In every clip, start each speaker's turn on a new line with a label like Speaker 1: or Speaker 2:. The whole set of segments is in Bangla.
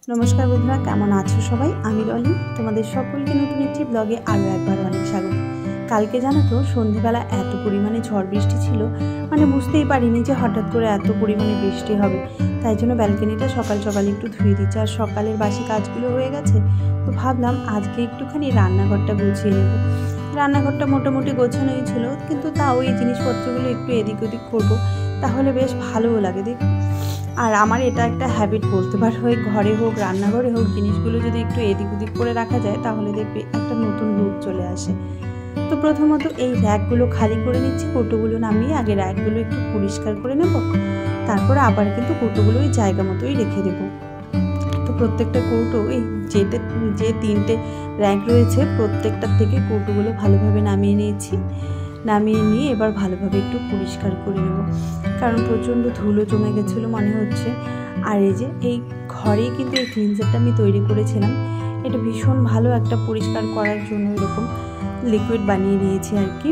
Speaker 1: नमस्कार बंधुरा केमन आछो सबाई आमी रली तोमादेर सकलके नतुन एकटी ब्लगे आरो एकबार अनेक स्वागत। कालके जानो तो सन्ध्येबेला एत परिमाणे झड़ बिस्टी छिलो माने बुझतेई पारिनि जे हठात् करे एत परिमाणे बिस्टी होबे। ताई जोन्नो ब्यालकनिटा सकाल सकाल एकटु धुए दिচ্ছি আর সকালের বাসি কাজগুলো হয়ে গেছে। তো ভাবলাম আজকে একটুখানি রান্নাঘরটা গুছিয়ে নেব। রান্নাঘরটা মোটামুটি গোছানোই ছিল, কিন্তু তাও এই জিনিসপত্রগুলো একটু এদিক ওদিক করব, তাহলে বেশ ভালোও লাগে দেখ। আর আমার এটা একটা হ্যাবিট বলতে পারো, ঘরে হোক রান্নাঘরে হোক জিনিসগুলো যদি একটু এদিক ওদিক করে রাখা যায় তাহলে দেখবে একটা নতুন রূপ চলে আসে। তো প্রথমত এই র্যাকগুলো খালি করে নিচ্ছি, কৌটোগুলো নামিয়ে আগে র্যাকগুলো একটু পরিষ্কার করে নেব, তারপরে আবার কিন্তু কৌটোগুলো ওই জায়গা মতোই রেখে দেবো। তো প্রত্যেকটা কৌটো এই যে তিনটে র্যাক রয়েছে প্রত্যেকটার থেকে কৌটোগুলো ভালোভাবে নামিয়ে নিয়েছি। নামিয়ে নিয়ে এবার ভালোভাবে একটু পরিষ্কার করে নেব, কারণ প্রচণ্ড ধুলো জমে গেছিলো মনে হচ্ছে। আর এই যে এই ঘরেই কিন্তু এই ক্লিনজারটা আমি তৈরি করেছিলাম, এটা ভীষণ ভালো একটা পরিষ্কার করার জন্য এরকম লিকুইড বানিয়ে নিয়েছি আর কি।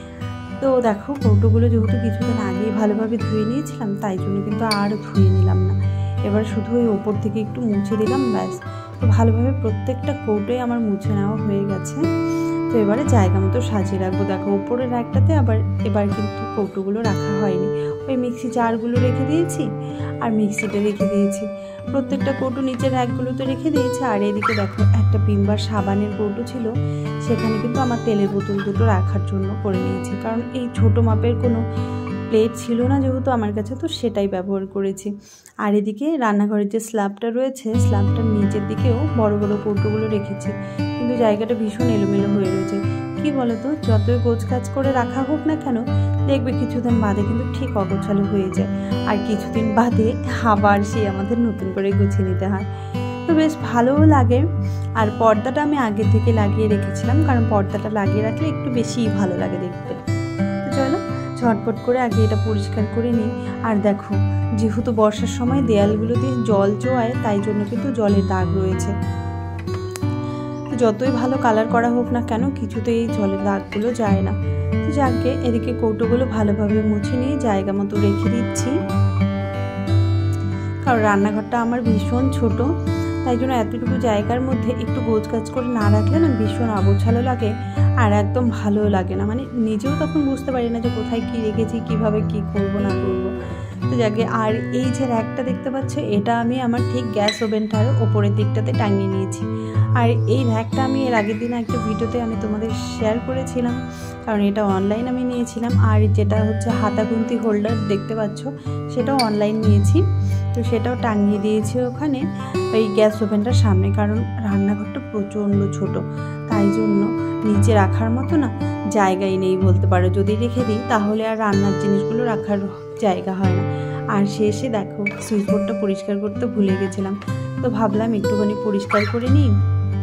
Speaker 1: তো দেখো কৌটোগুলো যেহেতু কিছুদিন আগেই ভালোভাবে ধুয়ে নিয়েছিলাম তাই জন্য কিন্তু আর ধুয়ে নিলাম না, এবার শুধু ওই ওপর থেকে একটু মুছে দিলাম ব্যাস। তো ভালোভাবে প্রত্যেকটা কৌটোই আমার মুছে নেওয়া হয়ে গেছে। তো এবারে জায়গা মতো সাজিয়ে রাখবো। দেখো উপরের র্যাকটাতে এবার কিন্তু কৌটোগুলো রাখা হয়নি, ওই মিক্সি জারগুলো রেখে দিয়েছি আর মিক্সিটা রেখে দিয়েছি। প্রত্যেকটা কৌটো নিচের র্যাকগুলোতে রেখে দিয়েছি। আর এদিকে দেখো একটা ভিমবার সাবানের কৌটো ছিল, সেখানে কিন্তু আমার তেলের বোতল দুটো রাখার জন্য করে নিয়েছি, কারণ এই ছোট মাপের কোনো প্লেট ছিল না যেহেতু আমার কাছে, তো সেটাই ব্যবহার করেছি। আর এদিকে রান্নাঘরের যে স্ল্যাবটা রয়েছে স্ল্যাবটার নিচের দিকেও বড় বড় কৌটোগুলো রেখেছি, কিন্তু জায়গাটা ভীষণ এলোমেলো হয়ে রয়েছে। কি বলতো, যতই গোছগাছ করে রাখা হোক না কেন দেখবে কিছুদিন বাদে কিন্তু ঠিক অগোছালো হয়ে যায়, আর কিছুদিন বাদে আবার সেই আমাদের নতুন করে গুছিয়ে নিতে হয়। তো বেশ ভালোও লাগে। আর পর্দাটা আমি আগে থেকে লাগিয়ে রেখেছিলাম, কারণ পর্দাটা লাগিয়ে রাখলে একটু বেশিই ভালো লাগে দেখতে। তো চলো ঝটপট করে আগে এটা পরিষ্কার করে নিই। আর দেখো যেহেতু বর্ষার সময় দেয়ালগুলো দিয়ে জল চোয়ায় তাই জন্য কিন্তু জলের দাগ রয়েছে। যতই ভালো কালার করা হোক না কেন কিছুতেই এই জলের দাগগুলো যায় না। তো যাকে এদিকে কৌটোগুলো ভালোভাবে মুছে নিয়ে জায়গা মতো রেখে দিচ্ছি, কারণ রান্নাঘরটা আমার ভীষণ ছোট, তাই জন্য এতটুকু জায়গার মধ্যে একটু গোছগাছ করে না রাখলে না ভীষণ অগোছালো লাগে আর একদম ভালো লাগে না, মানে নিজেও তখন বুঝতে পারি না যে কোথায় কি রেখেছি, কিভাবে কি করব না করব। তো যাকে আর এই যে র্যাকটা দেখতে পাচ্ছ এটা আমি আমার ঠিক গ্যাস ওভেনটার ওপরের দিকটাতে টাঙিয়ে নিয়েছি। আর এই র্যাকটা আমি এর আগের দিন একটা ভিডিওতে আমি তোমাদের শেয়ার করেছিলাম, কারণ এটা অনলাইন আমি নিয়েছিলাম। আর যেটা হচ্ছে হাতাগুন্তি হোল্ডার দেখতে পাচ্ছ সেটাও অনলাইন নিয়েছি, তো সেটাও টাঙিয়ে দিয়েছি ওখানে ওই গ্যাস ওভেনটার সামনে, কারণ রান্নাঘরটা প্রচণ্ড ছোট, তাই জন্য নিচে রাখার মতো না জায়গাই নেই বলতে পারো। যদি রেখে দিই তাহলে আর রান্নার জিনিসগুলো রাখার জায়গা হয় না। আর শেষে দেখো সুইচ বোর্ডটা পরিষ্কার করতে ভুলে গেছিলাম, তো ভাবলাম একটুখানি পরিষ্কার করে নিই।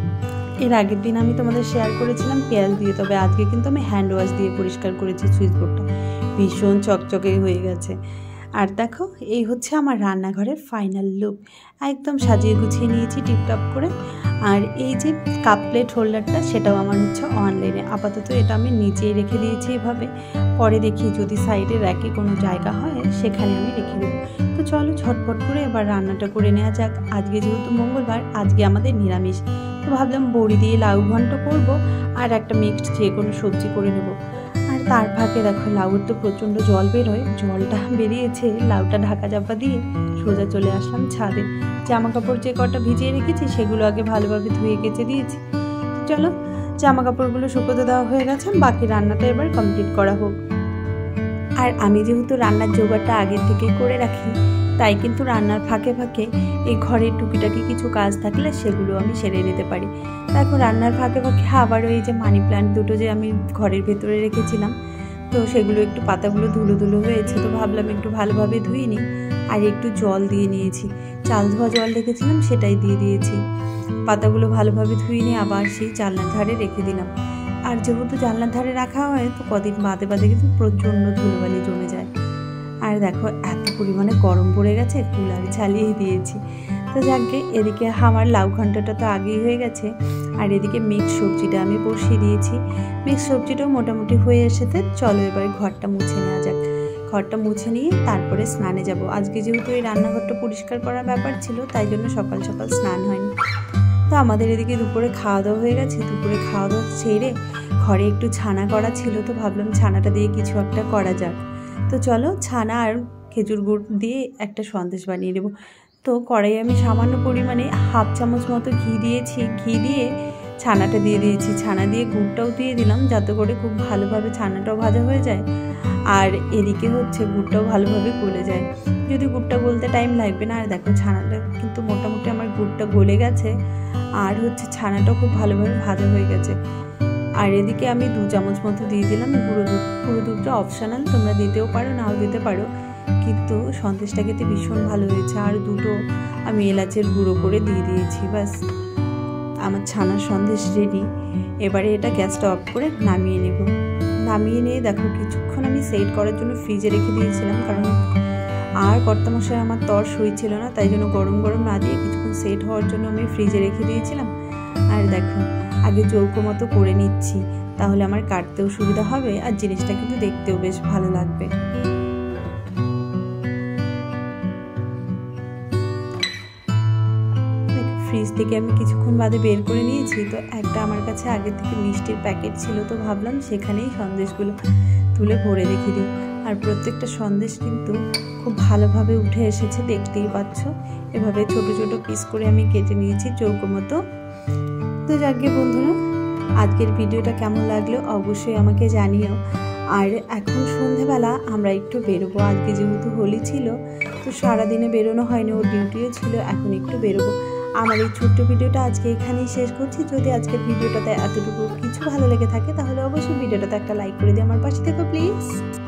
Speaker 1: এর আগের দিন আমি তোমাদের শেয়ার করেছিলাম পেঁয়াজ দিয়ে, তবে আজকে কিন্তু আমি হ্যান্ড ওয়াশ দিয়ে পরিষ্কার করেছি সুইচ বোর্ডটা, ভীষণ চকচকে হয়ে গেছে। আর দেখো এই হচ্ছে আমার রান্নাঘরের ফাইনাল লুক, একদম সাজিয়ে গুছিয়ে নিয়েছি টিপটপ করে। আর এই যে কাপ প্লেট হোল্ডারটা সেটাও আমার হচ্ছে অনলাইনে, আপাতত এটা আমি নিচেই রেখে দিয়েছি এভাবে, পরে দেখি যদি সাইডে র্যাকে কোনো জায়গা হয় সেখানে আমি রেখে দেবো। তো চলো ঝটপট করে এবার রান্নাটা করে নেওয়া যাক। আজকে যেহেতু মঙ্গলবার, আজকে আমাদের নিরামিষ, তো ভাবলাম বড়ি দিয়ে লাউ ঘন্ট করবো আর একটা মিক্সড যে কোনো সবজি করে নেব। আর তার ফাঁকে দেখো লাউর তো প্রচণ্ড জল বেরোয়, জলটা বেরিয়েছে, লাউটা ঢাকা চাপা দিয়ে সোজা চলে আসলাম ছাদে। জামা কাপড় যে কটা ভিজিয়ে রেখেছি সেগুলো আগে ভালোভাবে ধুয়ে কেচে দিয়েছি। চলো জামা কাপড়গুলো শুকোতে দেওয়া হয়ে গেছে, বাকি রান্নাটা এবার কমপ্লিট করা হোক। আর আমি যেহেতু রান্নার জোগাড়টা আগে থেকেই করে রাখি, তাই কিন্তু রান্নার ফাঁকে ফাঁকে এই ঘরের টুকিটাকি কিছু কাজ থাকলে সেগুলো আমি সেরে নিতে পারি। দেখো রান্নার ফাঁকে ফাঁকে আবারও এই যে মানি প্ল্যান্ট দুটো যে আমি ঘরের ভেতরে রেখেছিলাম, তো সেগুলো একটু পাতাগুলো ধুলো ধুলো হয়েছে, তো ভাবলাম একটু ভালোভাবে ধুয়ে নিই। আর একটু জল দিয়ে নিয়েছি, চাল ধোয়া জল রেখেছিলাম সেটাই দিয়ে দিয়েছি। পাতাগুলো ভালোভাবে ধুয়ে নিয়ে আবার সেই জানলার ধারে রেখে দিলাম। আর যেহেতু জানলার ধারে রাখা হয় তো কদিন বাদে বাদে কিন্তু প্রচণ্ড ধুলোবালি জমে যায়। আর দেখো এত পরিমাণে গরম পড়ে গেছে, কুলার চালিয়ে দিয়েছি। তো যাকে এদিকে আমার লাউ ঘন্টটা তো আগেই হয়ে গেছে, আর এদিকে মিক্স সবজিটা আমি বসিয়ে দিয়েছি। মিক্স সবজিটাও মোটামুটি হয়ে এসেছে, চলো এবার ঘরটা মুছে নেওয়া যাক। ঘরটা মুছে নিয়ে তারপরে স্নানে যাব। আজকে যেহেতু এই রান্নাঘরটা পরিষ্কার করার ব্যাপার ছিল, তাই জন্য সকাল সকাল স্নান হয়নি। তো আমাদের এদিকে দুপুরে খাওয়া দাওয়া হয়ে গেছে। দুপুরে খাওয়া দাওয়া ছেড়ে ঘরে একটু ছানা করা ছিল, তো ভাবলাম ছানাটা দিয়ে কিছু একটা করা যাক। তো চলো ছানা আর খেজুর গুড় দিয়ে একটা সন্দেশ বানিয়ে নেব। তো কড়াইয়ে আমি সামান্য পরিমাণে হাফ চামচ মতো ঘি দিয়েছি। ঘি দিয়ে ছানাটা দিয়ে দিয়েছি, ছানা দিয়ে গুড়টাও দিয়ে দিলাম, যাতে করে খুব ভালোভাবে ছানাটাও ভাজা হয়ে যায় আর এদিকে হচ্ছে গুড়টাও ভালোভাবে গলে যায়। যদি গুড়টা গলতে টাইম লাগবে না। আর দেখো ছানাটা কিন্তু মোটামুটি আমার গুড়টা গলে গেছে আর হচ্ছে ছানাটাও খুব ভালোভাবে ভাজা হয়ে গেছে। আর এদিকে আমি 2 চামচ মতো দিয়ে দিলাম গুঁড়ো দুধ। গুঁড়ো দুধটা অপশনাল, তোমরা দিতেও পারো নাও দিতে পারো, কিন্তু সন্দেশটা খেতে ভীষণ ভালো হয়েছে। আর 2টো আমি এলাচের গুঁড়ো করে দিয়ে দিয়েছি। বাস আমার ছানার সন্দেশ রেডি। এবারে এটা গ্যাসটা অফ করে নামিয়ে নেব। নামিয়ে নিয়ে দেখো কিছুক্ষণ আমি সেট করার জন্য ফ্রিজে রেখে দিয়েছিলাম, কারণ আর কর্তামশাই আমার তর সইছিল না, তাই জন্য গরম গরম না দিয়ে কিছুক্ষণ সেট হওয়ার জন্য আমি ফ্রিজে রেখে দিয়েছিলাম। আর দেখো আগে চৌকো মতো করে নিচ্ছি, তাহলে আমার কাটতেও সুবিধা হবে আর জিনিসটা কিন্তু দেখতেও বেশ ভালো লাগবে। ফ্রিজ থেকে আমি কিছুক্ষণ বাদে বের করে নিয়েছি। তো একটা আমার কাছে আগে থেকে মিষ্টির প্যাকেট ছিল, তো ভাবলাম সেখানেই সন্দেশগুলো তুলে ভরে রেখে দিই। আর প্রত্যেকটা সন্দেশ কিন্তু খুব ভালোভাবে উঠে এসেছে, দেখতেই পাচ্ছ। এভাবে ছোট ছোট পিস করে আমি কেটে নিয়েছি চৌকো মতো। তো যাকে বন্ধুরা, আজকের ভিডিওটা কেমন লাগলো অবশ্যই আমাকে জানিও। আর এখন সন্ধেবেলা আমরা একটু বেরোবো। আজকে যেহেতু হোলি ছিল, তো সারাদিনে বেরোনো হয়নি, ওর ডিউটিও ছিল, এখন একটু বেরোবো। আমার এই ছোট্ট ভিডিওটা আজকে এখানেই শেষ করছি। যদি আজকের ভিডিওটাতে এতটুকু কিছু ভালো লেগে থাকে, তাহলে অবশ্যই ভিডিওটাতে একটা লাইক করে দিয়ে আমার পাশে থেকো প্লিজ।